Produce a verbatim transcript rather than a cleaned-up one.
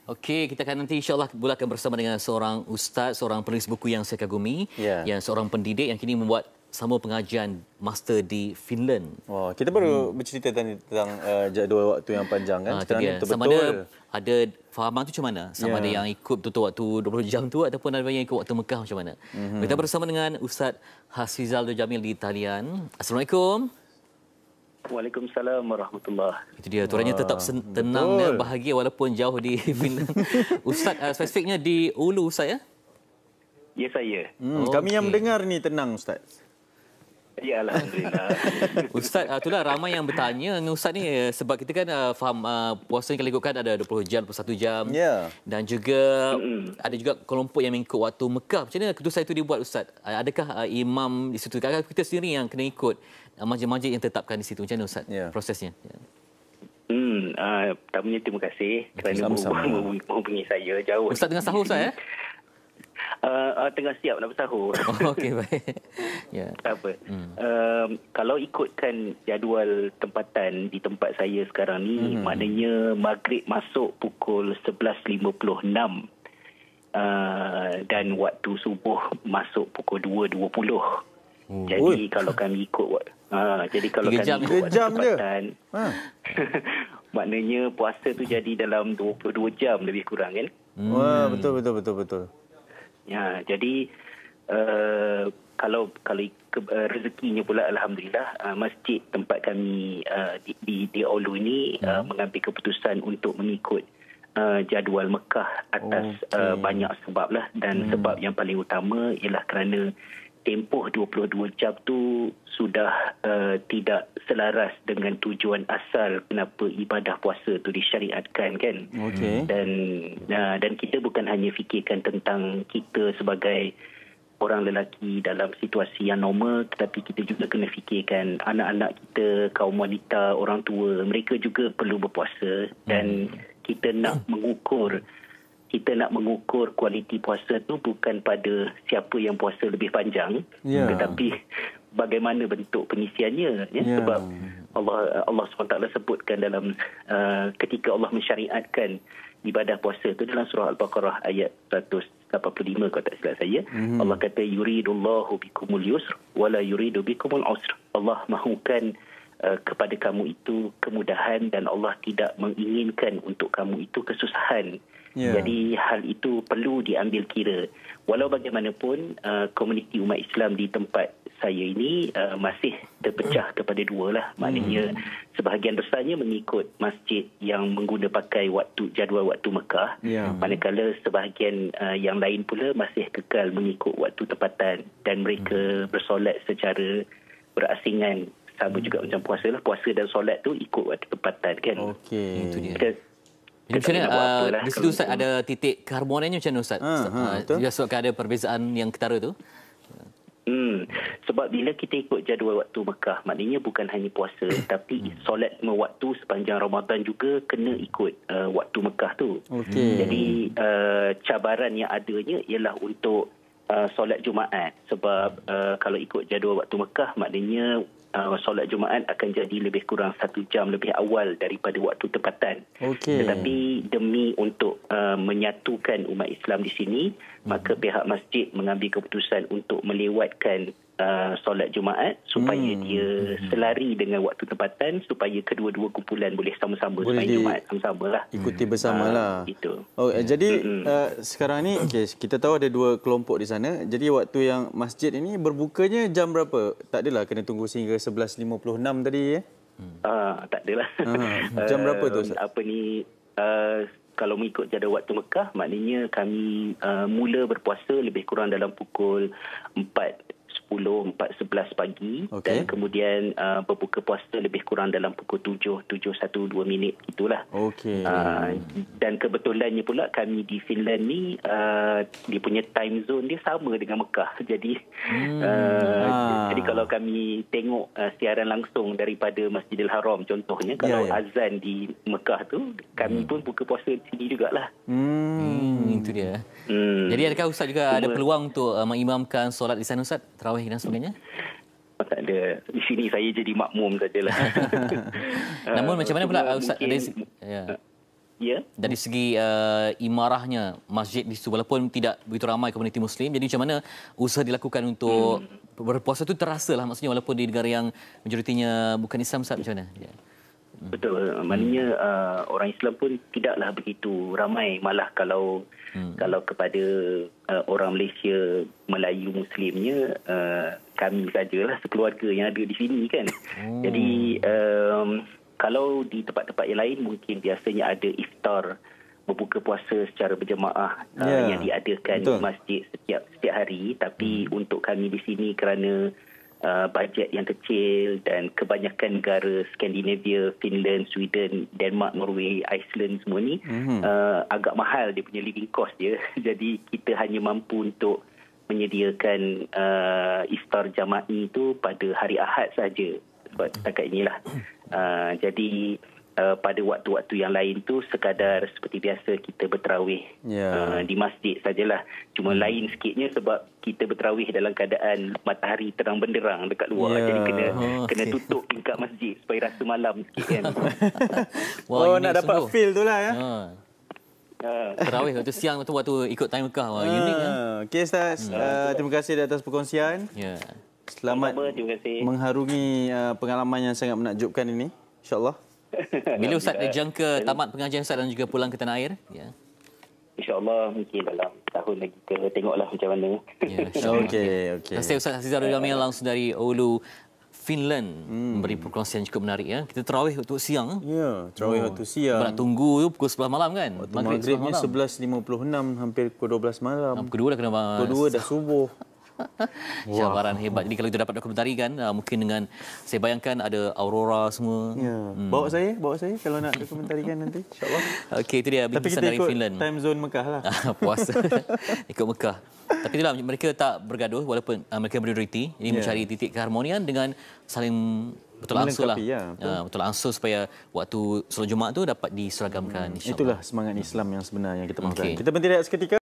Okey, kita akan nanti insya-Allah pula akan bersama dengan seorang ustaz, seorang penulis buku yang saya kagumi, yeah. yang seorang pendidik yang kini membuat sama pengajian master di Finland. Wah, kita baru hmm. bercerita tentang, tentang uh, jadual waktu yang panjang kan. Ha, Sekarang ni betul-betul. Sama ada ada fahaman tu macam mana? Sama yeah. ada yang ikut betul waktu dua puluh jam tu ataupun ada yang ikut waktu Mekah macam mana? Mm-hmm. Kita bersama dengan Ustaz Hafizal Jamil di talian. Assalamualaikum. Waalaikumsalam warahmatullahi. Itu dia, turannya tetap tenang dan bahagia walaupun jauh di Finland. Ustaz, uh, spesifiknya di Ulu, Ustaz ya? Ya, saya. Hmm, kami okay. yang mendengar ni tenang, Ustaz. Ya, Alhamdulillah. Ustaz, uh, itulah ramai yang bertanya dengan Ustaz ni sebab kita kan uh, faham uh, puasa yang kalau ikutkan ada dua puluh jam, dua puluh satu jam. Yeah. Dan juga mm-hmm. ada juga kelompok yang mengikut waktu Mekah. Macam mana keputusan itu dibuat, Ustaz? Uh, adakah uh, imam di situ? Kadang-kadang kita sendiri yang kena ikut uh, masjid-masjid yang tetapkan di situ. Macam mana, Ustaz? Yeah. Prosesnya. Yeah. Hmm, uh, pertamanya terima kasih kerana menghubungi saya jauh. Ustaz tengah sahur, Ustaz ya? Uh, uh, tengah siap nak bersahur. Oh, okey, baik. Ya. Tak apa. Hmm. Uh, kalau ikutkan jadual tempatan di tempat saya sekarang ni, hmm. maknanya maghrib masuk pukul sebelas lima puluh enam uh, dan waktu subuh masuk pukul dua dua puluh. Hmm. Jadi Ui. kalau kami ikut uh, jadi kalau kami jam, ikut jam tempatan, ha. maknanya puasa tu jadi dalam dua puluh dua jam lebih kurang kan? Hmm. Wah, betul betul betul betul. Ya, jadi uh, kalau kalau ke, uh, rezekinya pula alhamdulillah uh, masjid tempat kami uh, di di, di Ulu ini hmm. uh, mengambil keputusan untuk mengikut uh, jadual Mekah atas okay. uh, banyak sebab lah dan hmm. sebab yang paling utama ialah kerana tempoh dua puluh dua jam tu sudah uh, tidak selaras dengan tujuan asal kenapa ibadah puasa tu disyariatkan kan. Okay. Dan uh, dan kita bukan hanya fikirkan tentang kita sebagai orang lelaki dalam situasi yang normal, tetapi kita juga kena fikirkan anak-anak kita, kaum wanita, orang tua, mereka juga perlu berpuasa dan hmm. kita nak mengukur kita nak mengukur kualiti puasa tu bukan pada siapa yang puasa lebih panjang, yeah. tetapi bagaimana bentuk pengisiannya. Ya? Yeah. Sebab Allah Allah subhanahu wa taala sebutkan dalam uh, ketika Allah mensyariatkan ibadah puasa tu dalam surah Al-Baqarah ayat seratus lapan puluh lima kalau tak silap saya. Mm-hmm. Allah kata yuridullahu bikumul yusr wala yuridu bikumul usr. Allah mahukan uh, kepada kamu itu kemudahan dan Allah tidak menginginkan untuk kamu itu kesusahan. Yeah. Jadi hal itu perlu diambil kira. Walau bagaimanapun uh, komuniti umat Islam di tempat saya ini uh, masih terpecah kepada dua lah. Maknanya hmm. sebahagian besarnya mengikut masjid yang mengguna pakai waktu jadual waktu Mekah. Yeah. Manakala sebahagian uh, yang lain pula masih kekal mengikut waktu tempatan dan mereka hmm. bersolat secara berasingan. Sama hmm. juga macam puasa lah. Puasa dan solat tu ikut waktu tempatan kan. Okey. Itu dia. Kita, Jadi macam mana, uh, di situ Ustaz ada titik keharmoniannya macam mana Ustaz? Ha, ha, uh, sebab ada perbezaan yang ketara tu? Hmm, sebab bila kita ikut jadual waktu Mekah, maknanya bukan hanya puasa, tapi solat lima waktu sepanjang Ramadan juga kena ikut uh, waktu Mekah tu. Okay. Jadi uh, cabaran yang adanya ialah untuk uh, solat Jumaat. Sebab uh, kalau ikut jadual waktu Mekah, maknanya Uh, solat Jumaat akan jadi lebih kurang satu jam lebih awal daripada waktu tempatan. Okay. Tetapi demi untuk uh, menyatukan umat Islam di sini, hmm. maka pihak masjid mengambil keputusan untuk melewatkan uh, solat Jumaat supaya hmm. dia selari dengan waktu tempatan supaya kedua-dua kumpulan boleh sama-sama sembahyang Jumaat sama-sama lah. Ikuti bersamalah. Uh, itu. Oh, jadi hmm. uh, sekarang ni okay, kita tahu ada dua kelompok di sana. Jadi waktu yang masjid ini berbukanya jam berapa? Tak adalah kena tunggu sehingga sebelas lima puluh enam tadi ya? Hmm. Uh, tak adalah. Uh, jam berapa tu? Uh, apa ni... Uh, kalau mengikut jadual waktu Mekah, maknanya kami uh, mula berpuasa lebih kurang dalam pukul empat sepuluh, empat sebelas pagi. Okay. Dan kemudian uh, berbuka puasa lebih kurang dalam pukul tujuh, tujuh satu dua minit itulah. Okay. Uh, dan kebetulannya pula kami di Finland ni, uh, dia punya time zone dia sama dengan Mekah. Jadi, hmm. uh, ah. jadi kalau kami tengok uh, siaran langsung daripada Masjidil Haram contohnya, kalau yeah, yeah. azan di Mekah tu, kami hmm. pun buka puasa di sini jugalah. Hmm. hmm, itu dia. Hmm. Jadi adakah Ustaz juga Cuma, ada peluang untuk uh, mengimamkan solat di sana Ustaz? Tarawih dan sebagainya? Oh, tak ada. Di sini saya jadi makmum sajalah. Namun uh, macam mana pula Ustaz? Mungkin, ada, ya. Ya. Dari segi uh, imarahnya masjid di situ walaupun tidak begitu ramai komuniti Muslim, jadi macam mana usaha dilakukan untuk hmm. berpuasa itu terasa lah maksudnya walaupun di negara yang majoritinya bukan Islam, Ustaz, macam mana? Ya. Betul. Maknanya uh, orang Islam pun tidaklah begitu ramai. Malah kalau hmm. kalau kepada uh, orang Malaysia Melayu Muslimnya, uh, kami sajalah sekeluarga yang ada di sini kan. Oh. Jadi um, kalau di tempat-tempat yang lain mungkin biasanya ada iftar berbuka puasa secara berjemaah yeah. uh, yang diadakan Betul. di masjid setiap setiap hari. Tapi hmm. untuk kami di sini kerana uh, bajet yang kecil dan kebanyakan negara Skandinavia, Finland, Sweden, Denmark, Norway, Iceland semua ni hmm. uh, agak mahal dia punya living cost dia. Jadi kita hanya mampu untuk menyediakan uh, iftar jama'i itu pada hari Ahad saja. Sebab setakat inilah. Uh, jadi uh, pada waktu-waktu yang lain tu sekadar seperti biasa kita berterawih yeah. uh, di masjid sajalah. Cuma hmm. lain sikitnya sebab kita berterawih dalam keadaan matahari terang benderang dekat luar. Yeah. Jadi kena oh, kena okay. tutup tingkap masjid supaya rasa malam sikit kan. Wah, oh, nak dapat sungguh. feel tu lah ya. Ha. Terawih waktu siang tu waktu ikut time Mekah. Wah, uh, unik kan. Okey, Ustaz. Hmm. Uh, terima kasih di atas perkongsian. Ya. Yeah. Selamat mengharungi uh, pengalaman yang sangat menakjubkan ini, insya-Allah. Bila Ustaz dijangka tamat pengajian Ustaz dan juga pulang ke tanah air? Ya. Insya-Allah mungkin dalam tahun lagi ke, tengoklah macam mana. Ya, okey, okey. Terima kasih Ustaz Azizarul Jamil langsung dari Oulu, Finland, hmm. memberi perkongsian cukup menarik ya. Kita tarawih waktu siang. Ya, tarawih oh. waktu siang. Nak tunggu pukul sebelas malam kan? Waktu maghribnya sebelas lima puluh enam, hampir pukul dua belas malam. Pukul dua dah kena mas. Pukul dua dah subuh. Cabaran hebat. Jadi kalau kita dapat dokumentarikan, uh, mungkin dengan saya bayangkan ada aurora semua. Ya. Hmm. Bawa saya, bawa saya kalau nak dokumentarikan nanti, insya-Allah. Okey, itu dia bingkisan dari Finland. Tapi kita ikut time zone Mekah lah. Puasa. Ikut Mekah. Tapi itulah mereka tak bergaduh walaupun uh, mereka majoriti. Ini yeah. mencari titik keharmonian dengan saling betul ansur lah. Ya, betul. Uh, betul ansur supaya waktu solat Jumaat tu dapat diseragamkan, hmm. insya-Allah. Itulah semangat Islam yang sebenar yang kita mahukan. Okay. Kita berhenti seketika.